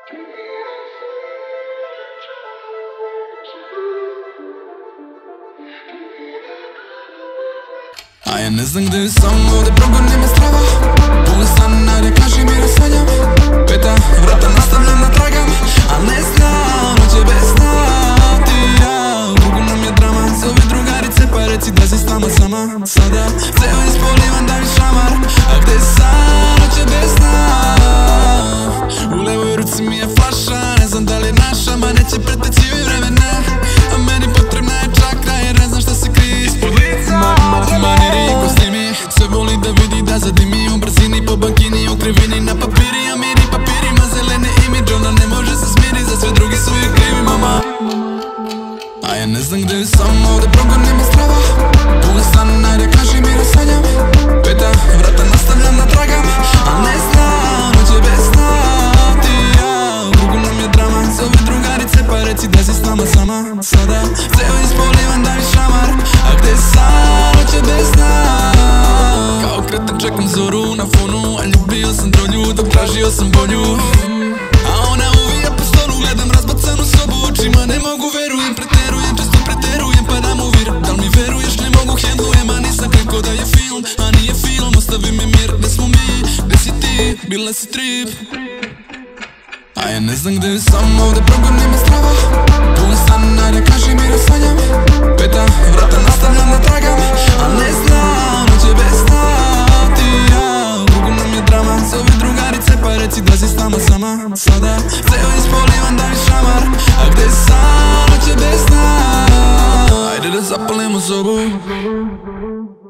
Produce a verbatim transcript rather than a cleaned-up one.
A ja ne znam gde je samo, ovde progonim je strava. Puno stana da kažem i rasanjam. Peta vrata nastavljam da tragam, al ne znam, noć je bez sna. Ti i ja, u krugu nam je drama. Zove drugarice pa reci da si s nama sama. Sada ceo ispolivan da mi šamar. A gde sam, noć je bez sna. U levoj ruci mi je flaša, ne znam da li je naša, ma neće preteći joj vremena. A meni potrebna je čakra jer ne znam šta se krije ispod lica. Maniri i kostimi, sve voli da vidi da zadimi. U brzini po bankini, u krivini na papiri. A miri papirima zelene imidž, ona ne može se smiri, za sve drugi su joj krivi mama. A ja ne znam gde je samo, ovde progonim je strava. Puno stana da kažem i rasanjam. Peta vrata nastavljam da tragam, al ne znam, noć je bez sna. Ti i ja, u krugu nam je drama. Zove drugarice pa reci da si s nama sama. Sada ceo ispolivan da mi šamar. A gde sam, noć je bez sna. Kao kreten čekam zoru na fonu, a ljubio sam dronju dok tražio sam volju. A ona uvija po stolu, gledam razbacanu sobu očima. Ne mogu, verujem, preterujem, često preterujem pa dam uvir. Dal mi veruješ, ne mogu, hendlujem, a nisam kriko da je film. A nije film, ostavi mi mir, gde smo mi, gde si ti, bila si trip. A ja ne znam gde je samo, ovde progonim je strava. Puno stana da kažem i rasanjam. Peta vrata nastavljam da tragam, al ne znam, noć je bez sna. Ti i ja, u krugu nam je drama. Zove drugarice pa reci da si s nama sama. Sada ceo ispolivan da mi šamar. A gde sam, noć je bez sna. Ajde da zapalimo sobu.